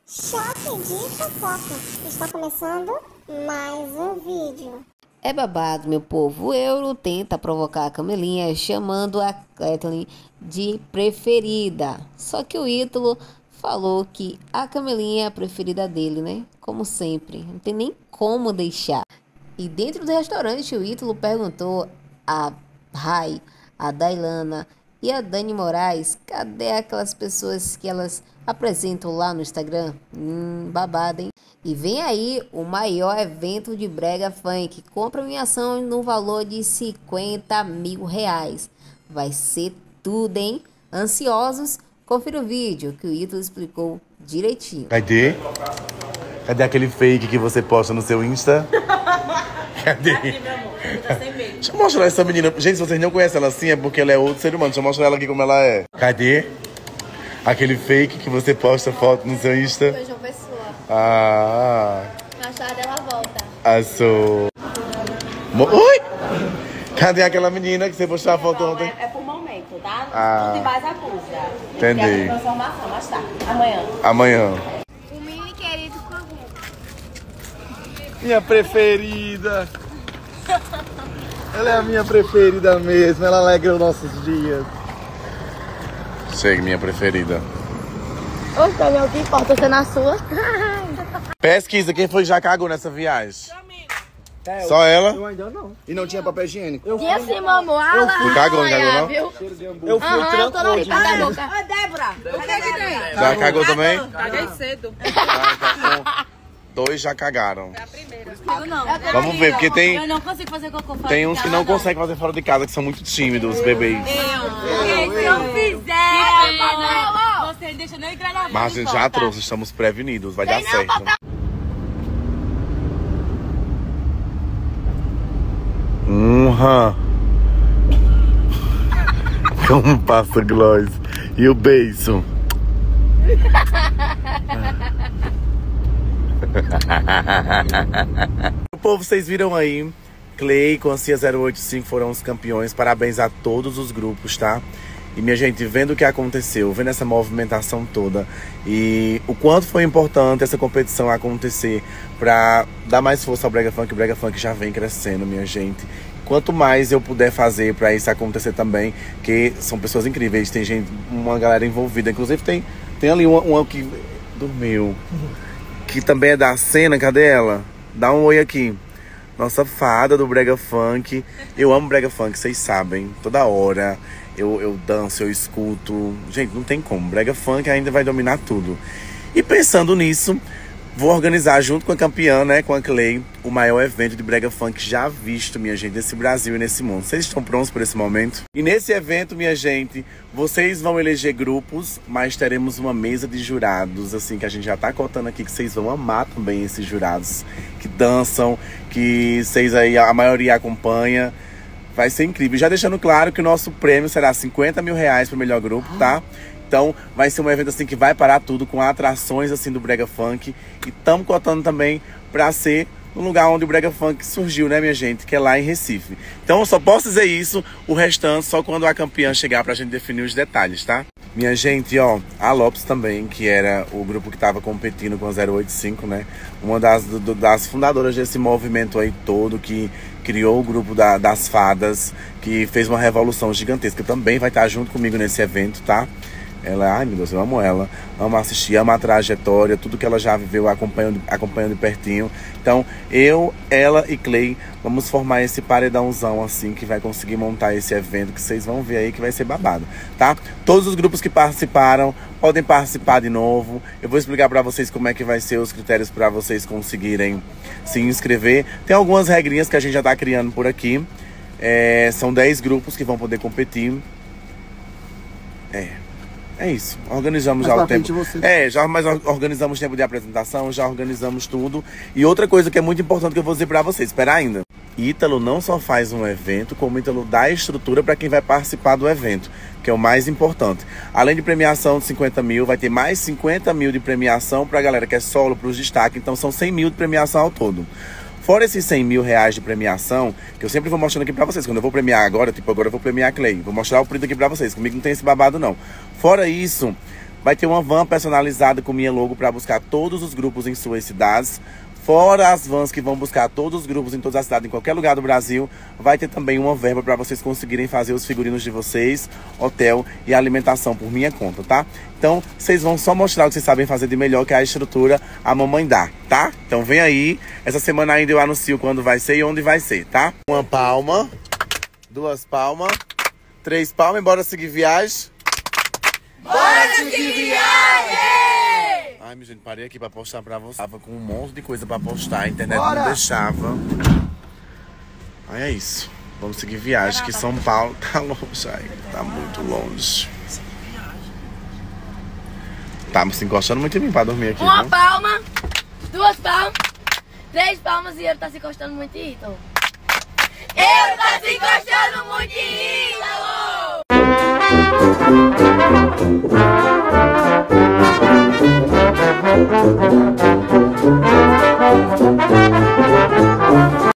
Choque de fofoca. Está começando mais um vídeo. É babado, meu povo. O Euro tenta provocar a Camelinha chamando a Kathleen de preferida. Só que o Ítalo falou que a Camelinha é a preferida dele, né? Como sempre. Não tem nem como deixar. E dentro do restaurante, o Ítalo perguntou a Rai, a Dailana e a Dani Moraes, cadê aquelas pessoas que elas apresentam lá no Instagram? Babado, hein? E vem aí o maior evento de brega funk, com premiação no valor de 50 mil reais. Vai ser tudo, hein? Ansiosos? Confira o vídeo que o Ítalo explicou direitinho. Cadê? Cadê aquele fake que você posta no seu Insta? Cadê? Deixa eu mostrar essa menina. Gente, se vocês não conhecem ela assim, é porque ela é outro ser humano. Deixa eu mostrar ela aqui como ela é. Cadê? Aquele fake que você posta foto no seu Insta. Foi João Pessoa. Ah. Mais tarde ela volta. Assou. Oi! Cadê aquela menina que você postou a foto ontem? É por momento, tá? Ah. Tudo e mais acusa. Entendi. E a transformação, mais tarde. Amanhã. Amanhã. O mini querido comum. Minha preferida. Ela é a minha preferida mesmo. Ela alegra os nossos dias. Chega, minha preferida. Ô, Daniel, o que importa ser na sua? Pesquisa, quem foi que já cagou nessa viagem? Só ela? Eu ainda não. E não tinha papel higiênico. E assim, mamô? Tu cagou, não cagou não? Eu fui Eu tô na tranquilo. da boca. Ô, Débora, o que é que tem? Já cagou também? Caguei cedo. Ah, então, 2 já cagaram. Eu não. Vamos ver, porque tem, Eu não consigo fazer cocô fora tem de uns que casa. não conseguem fazer fora de casa, que são muito tímidos, os bebês. Porque se eu fizer, você deixa nem entrar na Mas a gente já trouxe, estamos prevenidos, vai dar certo. Como passa, Gloss? E o beijo? O povo, vocês viram aí, Clay com a Cia 085 foram os campeões. Parabéns a todos os grupos, tá? E minha gente, vendo o que aconteceu, vendo essa movimentação toda e o quanto foi importante essa competição acontecer pra dar mais força ao Brega Funk. O Brega Funk já vem crescendo, minha gente. Quanto mais eu puder fazer pra isso acontecer também, que são pessoas incríveis, tem gente, uma galera envolvida. Inclusive tem ali uma que dormiu, que também é da cena. Cadê ela? Dá um oi aqui. Nossa fada do Brega Funk. Eu amo Brega Funk, vocês sabem. Toda hora eu danço, eu escuto. Gente, não tem como. Brega Funk ainda vai dominar tudo. E pensando nisso, vou organizar junto com a campeã, né, com a Clay, o maior evento de Brega Funk já visto, minha gente, nesse Brasil e nesse mundo. Vocês estão prontos para esse momento? E nesse evento, minha gente, vocês vão eleger grupos, mas teremos uma mesa de jurados, assim, que a gente já tá contando aqui, que vocês vão amar também esses jurados, que dançam, que vocês aí, a maioria acompanha. Vai ser incrível. Já deixando claro que o nosso prêmio será 50 mil reais para o melhor grupo, tá? Então vai ser um evento assim que vai parar tudo, com atrações assim do Brega Funk. E estamos cotando também para ser no lugar onde o Brega Funk surgiu, né, minha gente? Que é lá em Recife. Então eu só posso dizer isso, o restante só quando a campeã chegar pra gente definir os detalhes, tá? Minha gente, ó, a Lopes também, que era o grupo que tava competindo com a 085, né? Uma das fundadoras desse movimento aí todo, que criou o grupo das fadas, que fez uma revolução gigantesca. Também vai estar junto comigo nesse evento, tá? Ela, ai meu Deus, eu amo ela, amo assistir, amo a trajetória, tudo que ela já viveu, acompanhando de pertinho. Então, eu, ela e Clay vamos formar esse paredãozão assim, que vai conseguir montar esse evento, que vocês vão ver aí que vai ser babado, tá? Todos os grupos que participaram podem participar de novo. Eu vou explicar pra vocês como é que vai ser os critérios pra vocês conseguirem se inscrever. Tem algumas regrinhas que a gente já tá criando por aqui. São 10 grupos que vão poder competir. É isso, organizamos já o tempo. Mas organizamos o tempo de apresentação, já organizamos tudo. E outra coisa que é muito importante que eu vou dizer pra vocês, espera ainda. Ítalo não só faz um evento, como Ítalo dá estrutura para quem vai participar do evento, que é o mais importante. Além de premiação de 50 mil, vai ter mais 50 mil de premiação pra galera que é solo, pros destaques. Então são 100 mil de premiação ao todo. Fora esses 100 mil reais de premiação, que eu sempre vou mostrando aqui pra vocês. Quando eu vou premiar agora, tipo agora eu vou premiar a Clay. Vou mostrar o print aqui pra vocês. Comigo não tem esse babado não. Fora isso, Vai ter uma van personalizada com minha logo para buscar todos os grupos em suas cidades. Fora as vans que vão buscar todos os grupos em todas as cidades, em qualquer lugar do Brasil, vai ter também uma verba para vocês conseguirem fazer os figurinos de vocês, hotel e alimentação por minha conta, tá? Então, vocês vão só mostrar o que vocês sabem fazer de melhor, que é a estrutura a mamãe dá, tá? Então vem aí, essa semana ainda eu anuncio quando vai ser e onde vai ser, tá? 1 palma, 2 palmas, 3 palmas e bora seguir viagem? Bora seguir viagem! Ai, minha gente, parei aqui pra postar pra vocês. Tava com um monte de coisa pra postar, a internet não deixava. Aí é isso. Vamos seguir viagem, que São Paulo tá longe, ai, tá muito longe. Tá se encostando muito em mim pra dormir aqui, Uma viu? palma, 2 palmas, 3 palmas e ele tá se encostando muito em Ítalo. Eu tá se encostando muito em Ítalo! Thank you.